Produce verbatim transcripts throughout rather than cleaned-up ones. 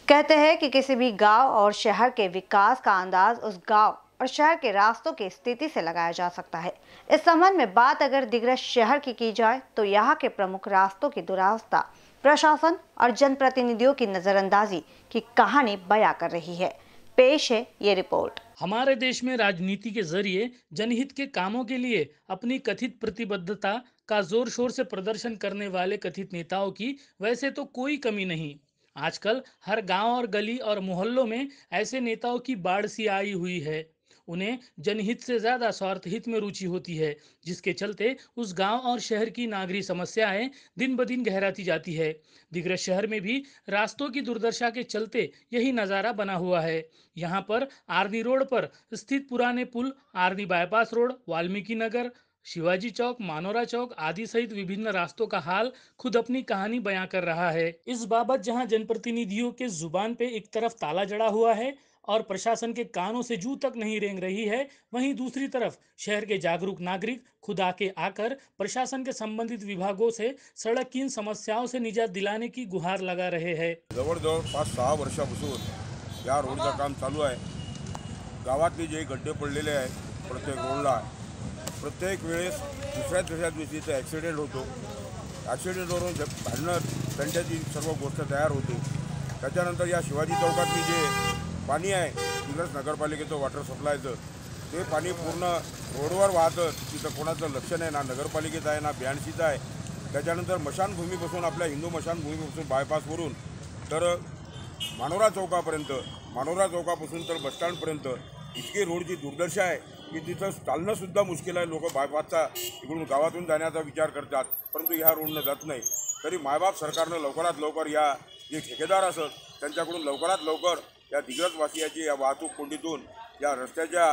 कहते हैं कि किसी भी गांव और शहर के विकास का अंदाज उस गांव और शहर के रास्तों की स्थिति से लगाया जा सकता है। इस संबंध में बात अगर दिग्रस शहर की की जाए तो यहाँ के प्रमुख रास्तों की दुरावस्था प्रशासन और जनप्रतिनिधियों की नजरअंदाजी की कहानी बयां कर रही है। पेश है ये रिपोर्ट। हमारे देश में राजनीति के जरिए जनहित के कामों के लिए अपनी कथित प्रतिबद्धता का जोर शोर से प्रदर्शन करने वाले कथित नेताओं की वैसे तो कोई कमी नहीं। आजकल हर गांव और गली और मोहल्लों में ऐसे नेताओं की बाढ़ सी आई हुई है। उन्हें जनहित से ज्यादा स्वार्थ हित में रुचि होती है, जिसके चलते उस गांव और शहर की नागरिक समस्याएं दिन ब दिन गहराती जाती है। दिग्रस शहर में भी रास्तों की दुर्दशा के चलते यही नज़ारा बना हुआ है। यहाँ पर आर्नी रोड पर स्थित पुराने पुल, आर्नी बाईपास रोड, वाल्मीकि नगर, शिवाजी चौक, मानोरा चौक आदि सहित विभिन्न रास्तों का हाल खुद अपनी कहानी बयां कर रहा है। इस बाबत जहां जनप्रतिनिधियों के जुबान पे एक तरफ ताला जड़ा हुआ है और प्रशासन के कानों से जू तक नहीं रेंग रही है, वहीं दूसरी तरफ शहर के जागरूक नागरिक खुद आके आकर प्रशासन के संबंधित विभागों से सड़क की इन समस्याओं से निजात दिलाने की गुहार लगा रहे हैं। जवळजवळ पाच सहा वर्षापासून या रोडचं काम चालू आहे। गावातले जे गड्डे पडलेले आहेत प्रत्येक रोडला, प्रत्येक वेळेस दुसऱ्या तिसऱ्या दिवशी ते ॲक्सिडेंट होतो। ॲक्सिडेंटवरून भांडणं त्यांच्याची सर्व गोष्ट तयार होते। त्याच्यानंतर या शिवाजी चौकातली जे पाणी आहे दिग्रस नगरपालिकेचं वॉटर सप्लायचं, ते पाणी पूर्ण रोडवर वाहतं। तिथं कोणाचं लक्ष नाही, ना नगरपालिकेचं आहे ना बियाणशीचं आहे। त्याच्यानंतर मशानभूमीपासून आपल्या हिंदू मशानभूमीपासून बायपासवरून तर मानोरा चौकापर्यंत, मानोरा चौकापासून तर बसस्टँडपर्यंत इतकी रोडची दुर्दशा आहे की तिथं चालणंसुद्धा मुश्किल आहे। लोक बायपासचा इकडून गावातून जाण्याचा विचार करतात, परंतु ह्या रोडनं जात नाही। तरी मायबाप सरकारनं लवकरात लवकर या जे ठेकेदार असत त्यांच्याकडून लवकरात लवकर या दिग्रसवासियाची या वाहतूक कोंडीतून, या रस्त्याच्या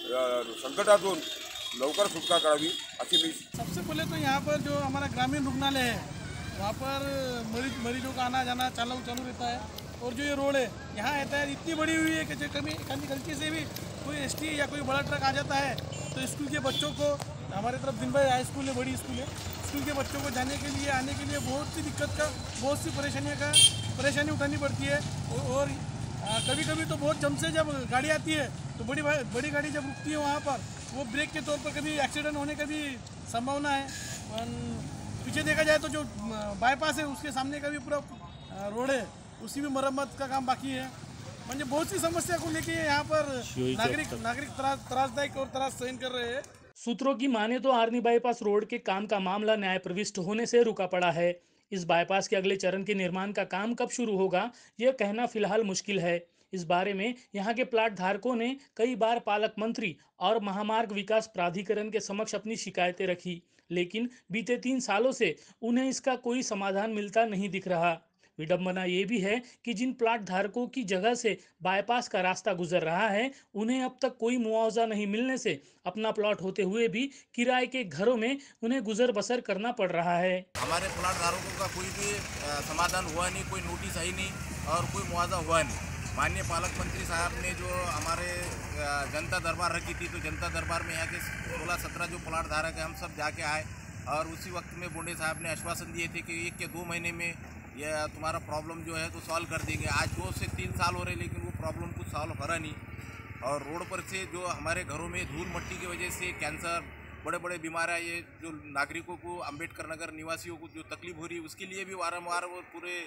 संकटातून लवकर सुटका करावी अच्छी भी। सबसे पहले तो यहाँ पर जो हमारा ग्रामीण रुग्णालय है वहाँ पर मरीज मरीजों का आना जाना चालू चालू रहता है। और जो ये रोड है यहाँ यातायात इतनी बड़ी हुई है कि जो कभी कभी गलती से भी कोई एसटी या कोई बड़ा ट्रक आ जाता है तो स्कूल के बच्चों को, हमारे तरफ दिन भर हाई स्कूल है, बड़ी स्कूल है, स्कूल के बच्चों को जाने के लिए आने के लिए बहुत सी दिक्कत का, बहुत सी परेशानियों का परेशानी उठानी पड़ती है। और कभी कभी तो बहुत जम से जब गाड़ी आती है तो बड़ी बड़ी गाड़ी जब रुकती है वहाँ पर वो ब्रेक के तौर पर कभी एक्सीडेंट होने का भी संभावना है। पीछे देखा जाए तो जो बाईपास है उसके सामने का भी पूरा रोड है, उसी में मरम्मत का काम बाकी है। म्हणजे बहुत सी समस्या को लेके यहाँ पर नागरिक नागरिक त्रास त्रासदायक और त्रास सहन कर रहे हैं। सूत्रों की माने तो आर्नी बाईपास रोड के काम का मामला न्याय प्रविष्ट होने से रुका पड़ा है। इस बाईपास के अगले चरण के निर्माण का काम कब शुरू होगा यह कहना फिलहाल मुश्किल है। इस बारे में यहाँ के प्लाट धारकों ने कई बार पालक मंत्री और महामार्ग विकास प्राधिकरण के समक्ष अपनी शिकायतें रखी, लेकिन बीते तीन सालों से उन्हें इसका कोई समाधान मिलता नहीं दिख रहा। विडंबना ये भी है कि जिन प्लाट धारकों की जगह से बाईपास का रास्ता गुजर रहा है उन्हें अब तक कोई मुआवजा नहीं मिलने से अपना प्लॉट होते हुए भी किराए के घरों में उन्हें गुजर बसर करना पड़ रहा है। हमारे प्लाट धारकों का कोई भी समाधान हुआ नहीं, कोई नोटिस आई नहीं और कोई मुआवजा हुआ नहीं। माननीय पालक मंत्री साहब ने जो हमारे जनता दरबार रखी थी तो जनता दरबार में यहाँ के सोलह सत्रह जो प्लाट धारक है हम सब जाके आए और उसी वक्त में बोंडे साहब ने आश्वासन दिए थे कि एक या दो महीने में यह तुम्हारा प्रॉब्लम जो है तो सॉल्व कर देंगे। आज दो से तीन साल हो रहे लेकिन वो प्रॉब्लम कुछ सॉल्व करा नहीं। और रोड पर से जो हमारे घरों में धूल मिट्टी की वजह से कैंसर, बड़े बड़े बीमारियाँ, ये जो नागरिकों को, अम्बेडकर नगर निवासियों को जो तकलीफ हो रही है उसके लिए भी वारंवार वो पूरे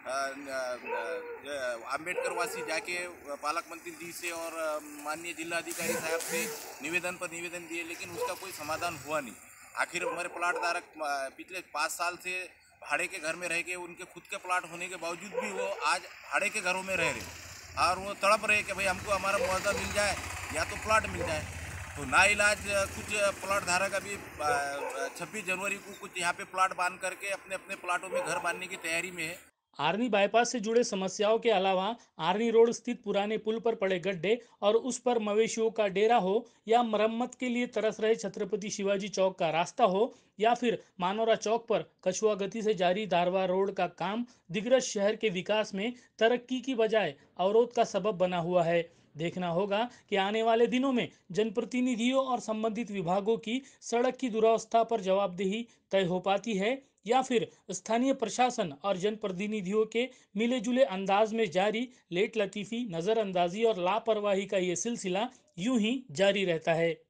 अम्बेडकर वासी जाके पालक मंत्री जी से और माननीय जिला अधिकारी साहब से निवेदन पर निवेदन दिए, लेकिन उसका कोई समाधान हुआ नहीं। आखिर हमारे प्लाट धारक पिछले पाँच साल से भाड़े के घर में रह के, उनके खुद के प्लाट होने के बावजूद भी वो आज भाड़े के घरों में रह रहे और वो तड़प रहे कि भाई हमको हमारा मुआवजा मिल जाए या तो प्लाट मिल जाए। तो ना इलाज कुछ प्लाट धारक अभी छब्बीस जनवरी को कुछ यहाँ पे प्लाट बांध करके अपने अपने प्लाटों में घर बांधने की तैयारी में है। आर्नी बाईपास से जुड़े समस्याओं के अलावा आर्नी रोड स्थित पुराने पुल पर पड़े गड्ढे और उस पर मवेशियों का डेरा हो, या मरम्मत के लिए तरस रहे छत्रपति शिवाजी चौक का रास्ता हो, या फिर मानोरा चौक पर कछुआ गति से जारी दारवा रोड का काम दिग्रस शहर के विकास में तरक्की की बजाय अवरोध का सबब बना हुआ है। देखना होगा कि आने वाले दिनों में जनप्रतिनिधियों और संबंधित विभागों की सड़क की दुरावस्था पर जवाबदेही तय हो पाती है या फिर स्थानीय प्रशासन और जनप्रतिनिधियों के मिले जुले अंदाज में जारी लेट लतीफ़ी, नज़रअंदाजी और लापरवाही का ये सिलसिला यूं ही जारी रहता है।